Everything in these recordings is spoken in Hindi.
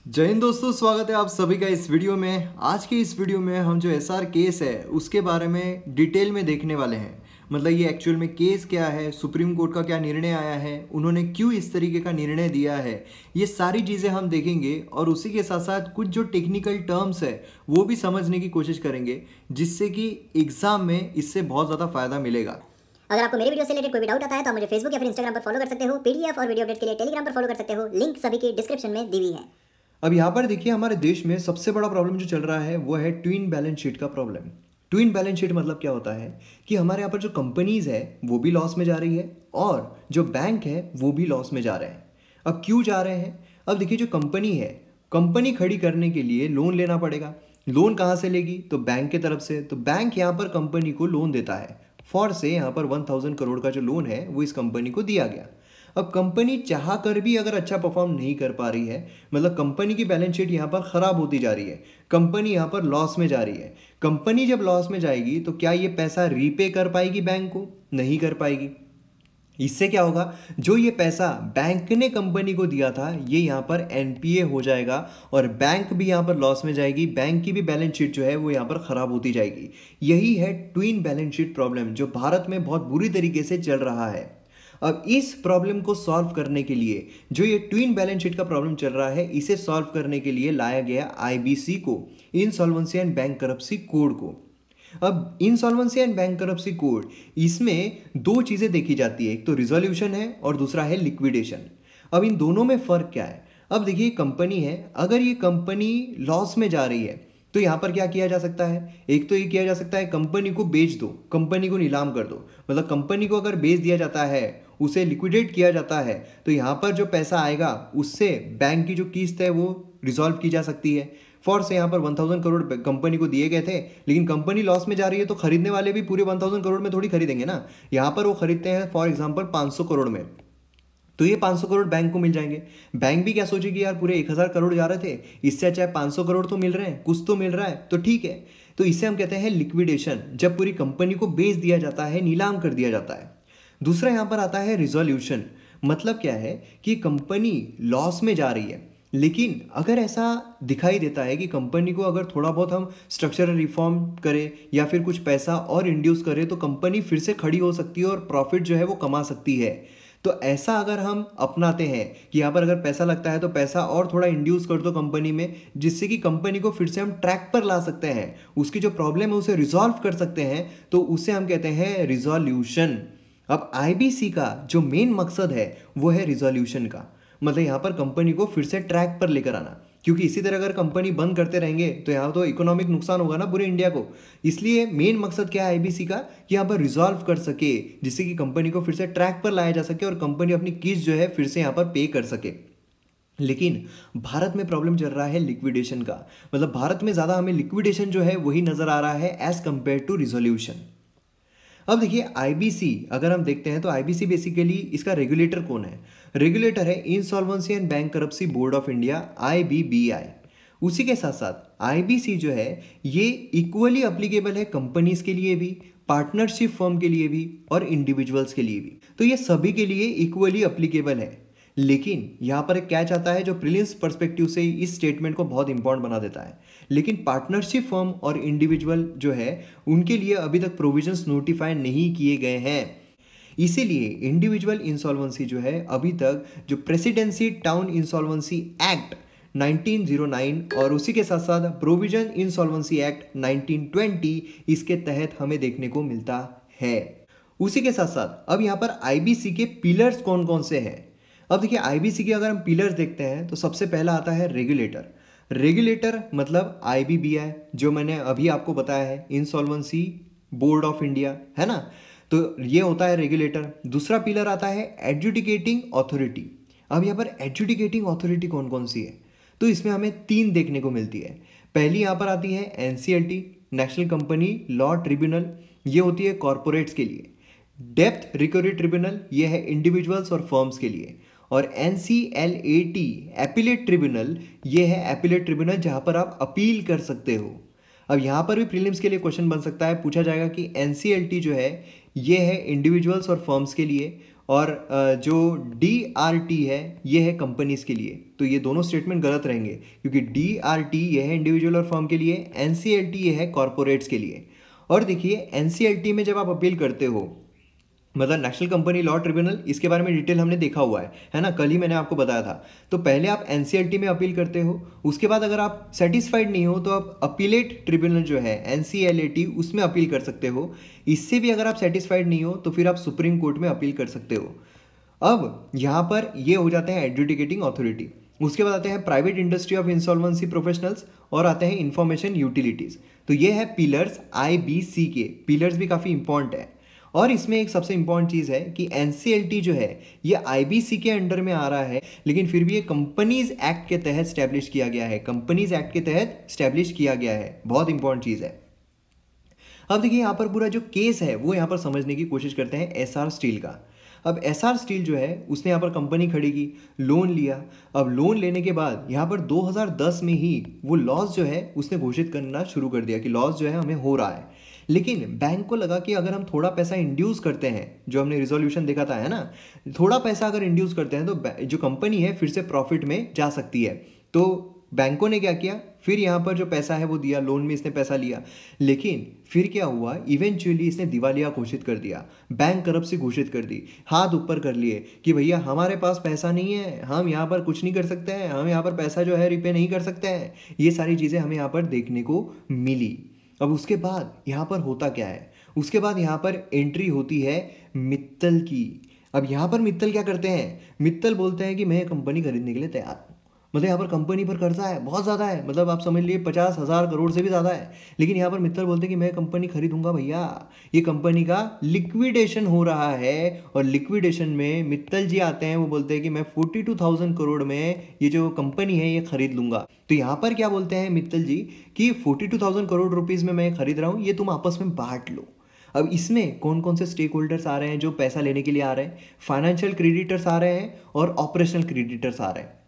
जय हिंद दोस्तों, स्वागत है आप सभी का इस वीडियो में। आज की इस वीडियो में हम जो एसआर केस है उसके बारे में डिटेल में देखने वाले हैं। मतलब ये एक्चुअल में केस क्या है, सुप्रीम कोर्ट का क्या निर्णय आया है, उन्होंने क्यों इस तरीके का निर्णय दिया है, ये सारी चीज़ें हम देखेंगे और उसी के साथ साथ कुछ जो टेक्निकल टर्म्स है वो भी समझने की कोशिश करेंगे, जिससे कि एग्ज़ाम में इससे बहुत ज़्यादा फ़ायदा मिलेगा। अगर आपको मेरे वीडियो से रिलेटेड कोई भी डाउट आता है तो आप मुझे फेसबुक या फिर इंस्टाग्राम पर फॉलो कर सकते हो। पीडीएफ और वीडियो अपडेट के लिए टेलीग्राम पर फॉलो कर सकते हो। लिंक सभी की डिस्क्रिप्शन में दी हुई है। अब यहाँ पर देखिए, हमारे देश में सबसे बड़ा प्रॉब्लम जो चल रहा है वो है ट्विन बैलेंस शीट का प्रॉब्लम। ट्विन बैलेंस शीट मतलब क्या होता है कि हमारे यहाँ पर जो कंपनीज है वो भी लॉस में जा रही है और जो बैंक है वो भी लॉस में जा रहे हैं। अब क्यों जा रहे हैं? अब देखिए, जो कंपनी है, कंपनी खड़ी करने के लिए लोन लेना पड़ेगा। लोन कहाँ से लेगी? तो बैंक की तरफ से। तो बैंक यहाँ पर कंपनी को लोन देता है। फॉर से यहाँ पर 1000 करोड़ का जो लोन है वो इस कंपनी को दिया गया। अब कंपनी चाह कर भी अगर अच्छा परफॉर्म नहीं कर पा रही है, मतलब कंपनी की बैलेंस शीट यहाँ पर ख़राब होती जा रही है, कंपनी यहाँ पर लॉस में जा रही है। कंपनी जब लॉस में जाएगी तो क्या ये पैसा रीपे कर पाएगी बैंक को? नहीं कर पाएगी। इससे क्या होगा, जो ये पैसा बैंक ने कंपनी को दिया था ये यहाँ पर एनपीए हो जाएगा और बैंक भी यहाँ पर लॉस में जाएगी। बैंक की भी बैलेंस शीट जो है वो यहाँ पर ख़राब होती जाएगी। यही है ट्विन बैलेंस शीट प्रॉब्लम जो भारत में बहुत बुरी तरीके से चल रहा है। अब इस प्रॉब्लम को सॉल्व करने के लिए, जो ये ट्विन बैलेंस शीट का प्रॉब्लम चल रहा है, इसे सॉल्व करने के लिए लाया गया आईबीसी को, इंसॉल्वेंसी एंड बैंकरप्सी कोड को। अब इंसॉल्वेंसी एंड बैंकरप्सी कोड, इसमें दो चीज़ें देखी जाती है, एक तो रिजोल्यूशन है और दूसरा है लिक्विडेशन। अब इन दोनों में फ़र्क क्या है? अब देखिए, कंपनी है, अगर ये कंपनी लॉस में जा रही है तो यहाँ पर क्या किया जा सकता है? एक तो ये किया जा सकता है कंपनी को बेच दो, कंपनी को नीलाम कर दो। मतलब कंपनी को अगर बेच दिया जाता है, उसे लिक्विडेट किया जाता है, तो यहाँ पर जो पैसा आएगा उससे बैंक की जो किस्त है वो रिजॉल्व की जा सकती है। फॉर से यहाँ पर 1000 करोड़ कंपनी को दिए गए थे, लेकिन कंपनी लॉस में जा रही है तो खरीदने वाले भी पूरे 1000 करोड़ में थोड़ी खरीदेंगे ना। यहाँ पर वो खरीदते हैं फॉर एग्जाम्पल 500 करोड़ में, तो ये 500 करोड़ बैंक को मिल जाएंगे। बैंक भी क्या सोचेगी, यार पूरे 1000 करोड़ जा रहे थे, इससे अच्छा है 500 करोड़ तो मिल रहे हैं, कुछ तो मिल रहा है, तो ठीक है। तो इसे हम कहते हैं लिक्विडेशन, जब पूरी कंपनी को बेच दिया जाता है, नीलाम कर दिया जाता है। दूसरा यहाँ पर आता है रिजोल्यूशन। मतलब क्या है कि कंपनी लॉस में जा रही है, लेकिन अगर ऐसा दिखाई देता है कि कंपनी को अगर थोड़ा बहुत हम स्ट्रक्चरल रिफॉर्म करें या फिर कुछ पैसा और इंड्यूस करें तो कंपनी फिर से खड़ी हो सकती है और प्रॉफिट जो है वो कमा सकती है। तो ऐसा अगर हम अपनाते हैं कि यहाँ पर अगर पैसा लगता है तो पैसा और थोड़ा इंड्यूस कर दो कंपनी में, जिससे कि कंपनी को फिर से हम ट्रैक पर ला सकते हैं, उसकी जो प्रॉब्लम है उसे रिजॉल्व कर सकते हैं, तो उसे हम कहते हैं रिजोल्यूशन। अब आईबीसी का जो मेन मकसद है वो है रिजोल्यूशन का। मतलब यहाँ पर कंपनी को फिर से ट्रैक पर लेकर आना, क्योंकि इसी तरह अगर कंपनी बंद करते रहेंगे तो यहाँ तो इकोनॉमिक नुकसान होगा ना पूरे इंडिया को। इसलिए मेन मकसद क्या है आईबीसी का, कि यहाँ पर रिजॉल्व कर सके, जिससे कि कंपनी को फिर से ट्रैक पर लाया जा सके और कंपनी अपनी किस्त जो है फिर से यहाँ पर पे कर सके। लेकिन भारत में प्रॉब्लम चल रहा है लिक्विडेशन का। मतलब भारत में ज़्यादा हमें लिक्विडेशन जो है वही नज़र आ रहा है एज कंपेयर टू रिजोल्यूशन। अब देखिए, आईबीसी अगर हम देखते हैं तो आईबीसी बेसिकली इसका रेगुलेटर कौन है? रेगुलेटर है insolvency and bankruptcy board of India, IBBI. उसी के साथ साथ आईबीसी जो है ये इक्वली अप्लीकेबल है कंपनीज के लिए भी, पार्टनरशिप फर्म के लिए भी और इंडिविजुअल्स के लिए भी। तो ये सभी के लिए इक्वली अप्लीकेबल है। लेकिन यहाँ पर एक कैच आता है जो प्रीलिम्स पर्सपेक्टिव से इस स्टेटमेंट को बहुत इंपॉर्टेंट बना देता है। लेकिन पार्टनरशिप फर्म और इंडिविजुअल जो है उनके लिए अभी तक प्रोविजंस नोटिफाई नहीं किए गए हैं। इसीलिए इंडिविजुअल इंसॉल्वेंसी जो है अभी तक जो प्रेसिडेंसी टाउन इंसॉल्वेंसी एक्ट 1909 और उसी के साथ साथ प्रोविजन इंसॉल्वेंसी एक्ट 1920 इसके तहत हमें देखने को मिलता है। उसी के साथ साथ अब यहाँ पर आईबीसी के पिलर्स कौन कौन से हैं? अब देखिए, आईबीसी के अगर हम पिलर्स देखते हैं तो सबसे पहला आता है रेगुलेटर। रेगुलेटर मतलब आईबीबीआई, जो मैंने अभी आपको बताया है, इंसॉल्वेंसी बोर्ड ऑफ इंडिया, है ना। तो ये होता है रेगुलेटर। दूसरा पिलर आता है एडजुडिकेटिंग अथॉरिटी। अब यहाँ पर एडजुडिकेटिंग अथॉरिटी कौन कौन सी है? तो इसमें हमें 3 देखने को मिलती है। पहली यहाँ पर आती है NCLT, national company law tribunal, ये होती है कॉरपोरेट्स के लिए। डेप्थ रिकवरी ट्रिब्यूनल, ये है इंडिविजुअल्स और फर्म्स के लिए। और NCLAT एपिलेट ट्रिब्यूनल, ये है एपिलेट ट्रिब्यूनल जहाँ पर आप अपील कर सकते हो। अब यहाँ पर भी प्रीलिम्स के लिए क्वेश्चन बन सकता है, पूछा जाएगा कि NCLT जो है ये है इंडिविजुअल्स और फर्म्स के लिए, और जो DRT है ये है कंपनीज के लिए। तो ये दोनों स्टेटमेंट गलत रहेंगे, क्योंकि DRT ये है इंडिविजुअल और फर्म के लिए, NCLT ये है कॉरपोरेट्स के लिए। और देखिए NCLT में जब आप अपील करते हो, मतलब नेशनल कंपनी लॉ ट्रिब्यूनल, इसके बारे में डिटेल हमने देखा हुआ है ना, कल ही मैंने आपको बताया था। तो पहले आप NCLT में अपील करते हो, उसके बाद अगर आप सेटिस्फाइड नहीं हो तो आप अपीलेट ट्रिब्यूनल जो है NCLAT उसमें अपील कर सकते हो। इससे भी अगर आप सेटिस्फाइड नहीं हो तो फिर आप सुप्रीम कोर्ट में अपील कर सकते हो। अब यहाँ पर ये हो जाते हैं एडजुडिकेटिंग अथॉरिटी। उसके बाद आते हैं private industry of insolvency professionals और आते हैं इंफॉर्मेशन यूटिलिटीज़। तो ये है पिलर्स IBC के। पिलर्स भी काफ़ी इंपॉर्टेंट है। और इसमें एक सबसे इंपॉर्टेंट चीज़ है कि NCLT जो है ये IBC के अंडर में आ रहा है, लेकिन फिर भी ये कंपनीज एक्ट के तहत स्टैब्लिश किया गया है। कंपनीज एक्ट के तहत स्टैब्लिश किया गया है, बहुत इंपॉर्टेंट चीज़ है। अब देखिए यहाँ पर पूरा जो केस है वो यहाँ पर समझने की कोशिश करते हैं SR स्टील का। अब SR स्टील जो है उसने यहाँ पर कंपनी खड़ी की, लोन लिया। अब लोन लेने के बाद यहाँ पर 2010 में ही वो लॉस जो है उसने घोषित करना शुरू कर दिया कि लॉस जो है हमें हो रहा है। लेकिन बैंक को लगा कि अगर हम थोड़ा पैसा इंड्यूस करते हैं, जो हमने रिजोल्यूशन देखा था है ना, थोड़ा पैसा अगर इंड्यूस करते हैं तो जो कंपनी है फिर से प्रॉफिट में जा सकती है। तो बैंकों ने क्या किया, फिर यहाँ पर जो पैसा है वो दिया, लोन में इसने पैसा लिया। लेकिन फिर क्या हुआ, इवेंचुअली इसने दिवालिया घोषित कर दिया, बैंक करप्सी घोषित कर दी, हाथ ऊपर कर लिए कि भैया हमारे पास पैसा नहीं है, हम यहाँ पर कुछ नहीं कर सकते हैं, हम यहाँ पर पैसा जो है रिपे नहीं कर सकते हैं। ये सारी चीज़ें हमें यहाँ पर देखने को मिली। अब उसके बाद यहाँ पर होता क्या है, उसके बाद यहाँ पर एंट्री होती है मित्तल की। अब यहाँ पर मित्तल क्या करते हैं, मित्तल बोलते हैं कि मैं कंपनी खरीदने के लिए तैयार हूँ। मतलब यहाँ पर कंपनी पर कर्जा है, बहुत ज़्यादा है, मतलब आप समझ लिए 50,000 करोड़ से भी ज़्यादा है। लेकिन यहाँ पर मित्तल बोलते हैं कि मैं कंपनी खरीदूंगा भैया। ये कंपनी का लिक्विडेशन हो रहा है और लिक्विडेशन में मित्तल जी आते हैं, वो बोलते हैं कि मैं 42,000 करोड़ में ये जो कंपनी है ये खरीद लूंगा। तो यहाँ पर क्या बोलते हैं मित्तल जी कि 42,000 करोड़ रुपीज़ में मैं खरीद रहा हूँ, ये तुम आपस में बांट लो। अब इसमें कौन कौन से स्टेक होल्डर्स आ रहे हैं जो पैसा लेने के लिए आ रहे हैं, फाइनेंशियल क्रेडिटर्स आ रहे हैं और ऑपरेशनल क्रेडिटर्स आ रहे हैं।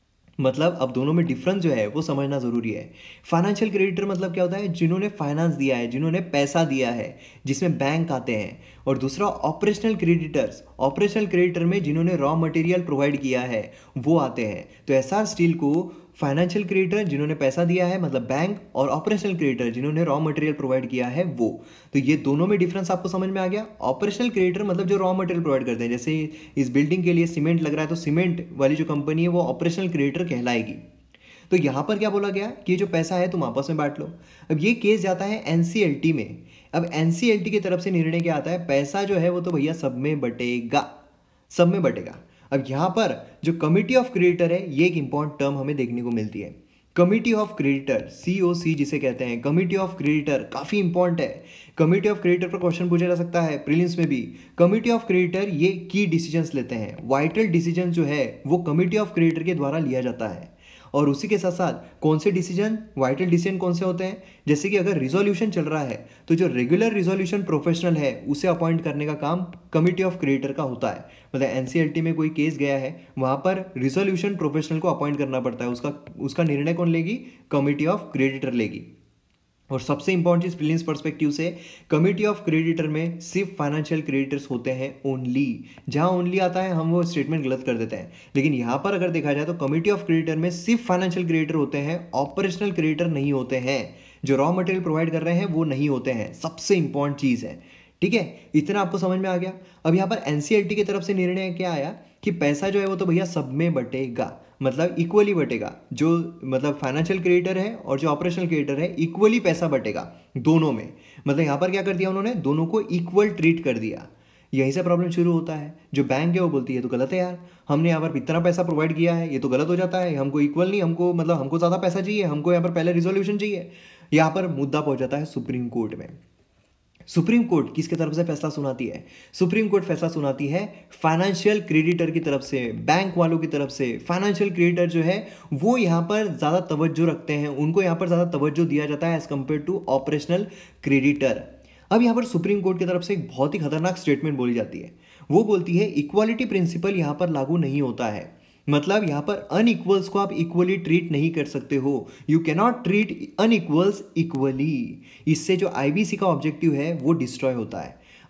मतलब अब दोनों में डिफरेंस जो है वो समझना ज़रूरी है। फाइनेंशियल क्रेडिटर मतलब क्या होता है, जिन्होंने फाइनेंस दिया है, जिन्होंने पैसा दिया है, जिसमें बैंक आते हैं। और दूसरा ऑपरेशनल क्रेडिटर्स, ऑपरेशनल क्रेडिटर में जिन्होंने रॉ मटेरियल प्रोवाइड किया है वो आते हैं। तो SR स्टील को फाइनेंशियल क्रेडिटर जिन्होंने पैसा दिया है मतलब बैंक, और ऑपरेशनल क्रेडिटर जिन्होंने रॉ मटेरियल प्रोवाइड किया है वो। तो ये दोनों में डिफरेंस आपको समझ में आ गया। ऑपरेशनल क्रेडिटर मतलब जो रॉ मटेरियल प्रोवाइड करते हैं, जैसे इस बिल्डिंग के लिए सीमेंट लग रहा है तो सीमेंट वाली जो कंपनी है वो ऑपरेशनल क्रेडिटर कहलाएगी। तो यहाँ पर क्या बोला गया कि जो पैसा है तुम आपस में बांट लो। अब ये केस जाता है NCLT में। अब NCLT की तरफ से निर्णय क्या आता है, पैसा जो है वो तो भैया सब में बटेगा, सब में बटेगा। अब यहाँ पर जो कमिटी ऑफ क्रेडिटर है ये एक इंपॉर्टेंट टर्म हमें देखने को मिलती है, कमिटी ऑफ क्रेडिटर, COC जिसे कहते हैं। कमिटी ऑफ क्रेडिटर काफ़ी इंपॉर्टेंट है। कमिटी ऑफ क्रेडिटर पर क्वेश्चन पूछा जा सकता है प्रीलिम्स में भी। कमिटी ऑफ क्रेडिटर ये की डिसीजंस लेते हैं, वाइटल डिसीजन जो है वो कमिटी ऑफ क्रेडिटर के द्वारा लिया जाता है। और उसी के साथ साथ कौन से डिसीजन, वाइटल डिसीजन कौन से होते हैं, जैसे कि अगर रिजोल्यूशन चल रहा है तो जो रेगुलर रिजोल्यूशन प्रोफेशनल है उसे अपॉइंट करने का काम कमिटी ऑफ क्रेडिटर का होता है। मतलब NCLT में कोई केस गया है वहाँ पर रिजोल्यूशन प्रोफेशनल को अपॉइंट करना पड़ता है, उसका निर्णय कौन लेगी, कमिटी ऑफ क्रेडिटर लेगी। और सबसे इंपॉर्टेंट चीज प्रीलिम्स पर्सपेक्टिव से, कमिटी ऑफ क्रेडिटर में सिर्फ फाइनेंशियल क्रेडिटर्स होते हैं ओनली। जहां ओनली आता है हम वो स्टेटमेंट गलत कर देते हैं, लेकिन यहां पर अगर देखा जाए तो कमिटी ऑफ क्रेडिटर में सिर्फ फाइनेंशियल क्रेडिटर होते हैं, ऑपरेशनल क्रेडिटर नहीं होते हैं। जो रॉ मटेरियल प्रोवाइड कर रहे हैं वो नहीं होते हैं, सबसे इंपॉर्टेंट चीज है। ठीक है, इतना आपको समझ में आ गया। अब यहाँ पर NCLT की तरफ से निर्णय क्या आया कि पैसा जो है वो तो भैया सब में बटेगा, मतलब इक्वली बटेगा। जो मतलब फाइनेंशियल क्रेडिटर है और जो ऑपरेशनल क्रेडिटर है इक्वली पैसा बटेगा दोनों में। मतलब यहाँ पर क्या कर दिया उन्होंने, दोनों को इक्वल ट्रीट कर दिया। यहीं से प्रॉब्लम शुरू होता है। जो बैंक है वो बोलती है तो गलत है यार, हमने यहाँ पर इतना पैसा प्रोवाइड किया है, ये तो गलत हो जाता है, हमको इक्वल नहीं, हमको मतलब हमको ज़्यादा पैसा चाहिए, हमको यहाँ पर पहले रिजोल्यूशन चाहिए। यहाँ पर मुद्दा पहुँच जाता है सुप्रीम कोर्ट में। सुप्रीम कोर्ट किसके तरफ से फैसला सुनाती है, सुप्रीम कोर्ट फैसला सुनाती है फाइनेंशियल क्रेडिटर की तरफ से, बैंक वालों की तरफ से। फाइनेंशियल क्रेडिटर जो है वो यहाँ पर ज़्यादा तवज्जो रखते हैं, उनको यहाँ पर ज़्यादा तवज्जो दिया जाता है as compare to operational creditor. अब यहाँ पर सुप्रीम कोर्ट की तरफ से एक बहुत ही खतरनाक स्टेटमेंट बोली जाती है। वो बोलती है इक्वालिटी प्रिंसिपल यहाँ पर लागू नहीं होता है। मतलब यहाँ पर अनइक्वल्स को आप इक्वली ट्रीट नहीं कर सकते हो, you cannot treat unequals equally. इससे जो IBC का ऑब्जेक्टिव है वो डिस्ट्रॉय होता है।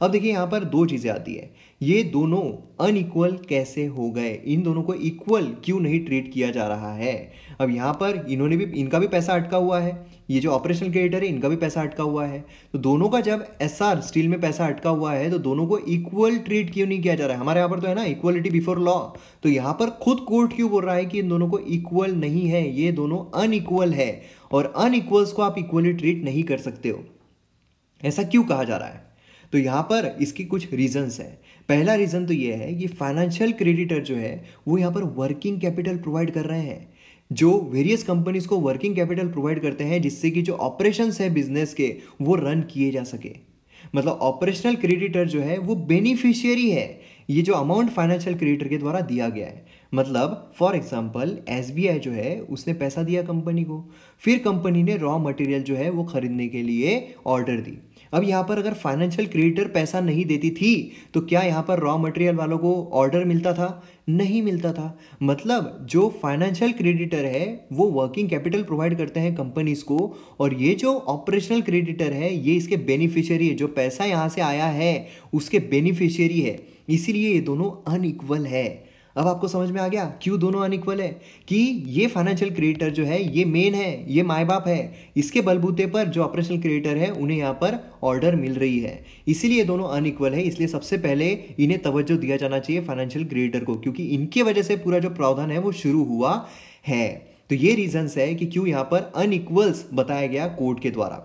अब देखिए यहाँ पर दो चीज़ें आती है, ये दोनों अनइक्वल कैसे हो गए, इन दोनों को इक्वल क्यों नहीं ट्रीट किया जा रहा है। अब यहाँ पर इनका भी पैसा अटका हुआ है, ये जो ऑपरेशनल क्रेडिटर है इनका भी पैसा अटका हुआ है, तो दोनों का जब एसआर स्टील में पैसा अटका हुआ है तो दोनों को इक्वल ट्रीट क्यों नहीं किया जा रहा है। हमारे यहाँ पर तो है ना इक्वलिटी बिफोर लॉ, तो यहाँ पर खुद कोर्ट क्यों बोल रहा है कि इन दोनों को इक्वल नहीं है, ये दोनों अनइक्वल है और अनइक्वल्स को आप इक्वली ट्रीट नहीं कर सकते हो। ऐसा क्यों कहा जा रहा है, तो यहाँ पर इसकी कुछ रीजंस है। पहला रीज़न तो ये है कि फाइनेंशियल क्रेडिटर जो है वो यहाँ पर वर्किंग कैपिटल प्रोवाइड कर रहे हैं, जो वेरियस कंपनीज को वर्किंग कैपिटल प्रोवाइड करते हैं जिससे कि जो ऑपरेशंस है बिजनेस के वो रन किए जा सके। मतलब ऑपरेशनल क्रेडिटर जो है वो बेनिफिशियरी है, ये जो अमाउंट फाइनेंशियल क्रेडिटर के द्वारा दिया गया है। मतलब फॉर एग्जांपल एसबीआई जो है उसने पैसा दिया कंपनी को, फिर कंपनी ने रॉ मटेरियल जो है वो खरीदने के लिए ऑर्डर दी। अब यहाँ पर अगर फाइनेंशियल क्रेडिटर पैसा नहीं देती थी तो क्या यहाँ पर रॉ मटेरियल वालों को ऑर्डर मिलता था? नहीं मिलता था। मतलब जो फाइनेंशियल क्रेडिटर है वो वर्किंग कैपिटल प्रोवाइड करते हैं कंपनीज को, और ये जो ऑपरेशनल क्रेडिटर है ये इसके बेनिफिशियरी है, जो पैसा यहाँ से आया है उसके बेनिफिशियरी है, इसीलिए ये दोनों अनइक्वल है। अब आपको समझ में आ गया क्यों दोनों अनइक्वल है, कि ये फाइनेंशियल क्रेडिटर जो है ये मेन है, ये माँ बाप है, इसके बलबूते पर जो ऑपरेशनल क्रेडिटर है उन्हें यहाँ पर ऑर्डर मिल रही है, इसीलिए दोनों अनइक्वल है। इसलिए सबसे पहले इन्हें तवज्जो दिया जाना चाहिए फाइनेंशियल क्रेडिटर को, क्योंकि इनकी वजह से पूरा जो प्रावधान है वो शुरू हुआ है। तो ये रीजंस है कि क्यों यहाँ पर अनइक्वल्स बताया गया कोर्ट के द्वारा।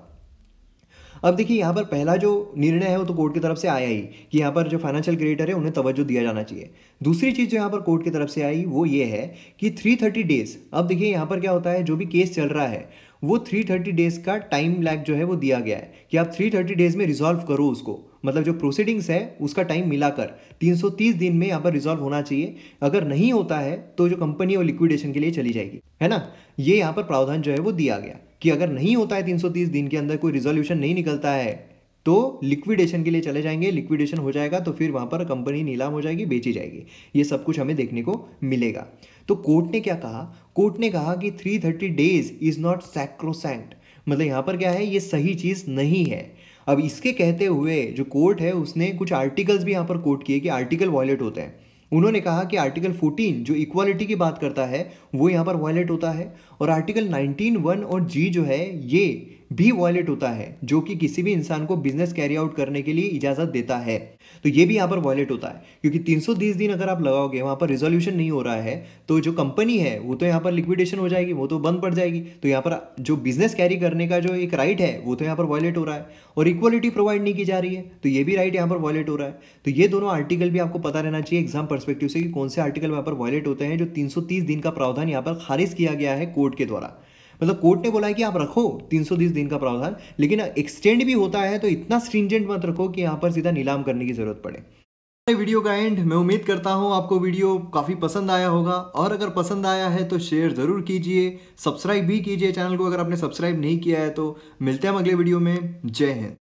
अब देखिए यहाँ पर पहला जो निर्णय है वो तो कोर्ट की तरफ से आया ही कि यहाँ पर जो फाइनेंशियल क्रेडिटर है उन्हें तवज्जो दिया जाना चाहिए। दूसरी चीज़ जो यहाँ पर कोर्ट की तरफ से आई वो ये है कि 330 डेज, अब देखिए यहाँ पर क्या होता है, जो भी केस चल रहा है वो 330 डेज का टाइम लैग जो है वो दिया गया है कि आप 330 डेज में रिजॉल्व करो उसको। मतलब जो प्रोसीडिंग्स है उसका टाइम मिलाकर 330 दिन में यहाँ पर रिजॉल्व होना चाहिए। अगर नहीं होता है तो जो कंपनी है वो लिक्विडेशन के लिए चली जाएगी, है ना। ये यहाँ पर प्रावधान जो है वो दिया गया कि अगर नहीं होता है 330 दिन के अंदर कोई रिजोल्यूशन नहीं निकलता है तो लिक्विडेशन के लिए चले जाएंगे। लिक्विडेशन हो जाएगा तो फिर वहाँ पर कंपनी नीलाम हो जाएगी, बेची जाएगी। ये सब कुछ हमें देखने को मिलेगा। तो कोर्ट ने क्या कहा, कोर्ट ने कहा कि 330 डेज इज़ नॉट सैक्रोसैंक्ट, मतलब यहाँ पर क्या है, ये सही चीज़ नहीं है। अब इसके कहते हुए जो कोर्ट है उसने कुछ आर्टिकल्स भी यहाँ पर कोर्ट किए कि आर्टिकल वायलेट होते हैं। उन्होंने कहा कि आर्टिकल 14 जो इक्वालिटी की बात करता है वो यहाँ पर वायलेट होता है, और आर्टिकल 19(1) और जी जो है ये भी वायलेट होता है, जो कि किसी भी इंसान को बिजनेस कैरी आउट करने के लिए इजाज़त देता है। तो ये भी यहाँ पर वायलेट होता है, क्योंकि 330 दिन अगर आप लगाओगे वहाँ पर रिजोल्यूशन नहीं हो रहा है तो जो कंपनी है वो तो यहाँ पर लिक्विडेशन हो जाएगी, वो तो बंद पड़ जाएगी। तो यहाँ पर जो बिजनेस कैरी करने का जो एक राइट है वो तो यहाँ पर वायलेट हो रहा है, और इक्वालिटी प्रोवाइड नहीं की जा रही है तो ये भी राइट यहाँ पर वायलेट हो रहा है। तो ये दोनों आर्टिकल भी आपको पता रहना चाहिए एग्जाम पर्सपेक्टिव से कि कौन से आर्टिकल यहाँ पर वायलेट होते हैं। जो 330 दिन का प्रावधान यहाँ पर खारिज किया गया है कोर्ट के द्वारा, मतलब कोर्ट ने बोला है कि आप रखो 330 दिन का प्रावधान, लेकिन एक्सटेंड भी होता है तो इतना स्ट्रिंजेंट मत रखो कि यहाँ पर सीधा नीलाम करने की जरूरत पड़े। वीडियो का एंड, मैं उम्मीद करता हूँ आपको वीडियो काफ़ी पसंद आया होगा, और अगर पसंद आया है तो शेयर ज़रूर कीजिए, सब्सक्राइब भी कीजिए चैनल को अगर आपने सब्सक्राइब नहीं किया है तो। मिलते हैं हम अगले वीडियो में। जय हिंद।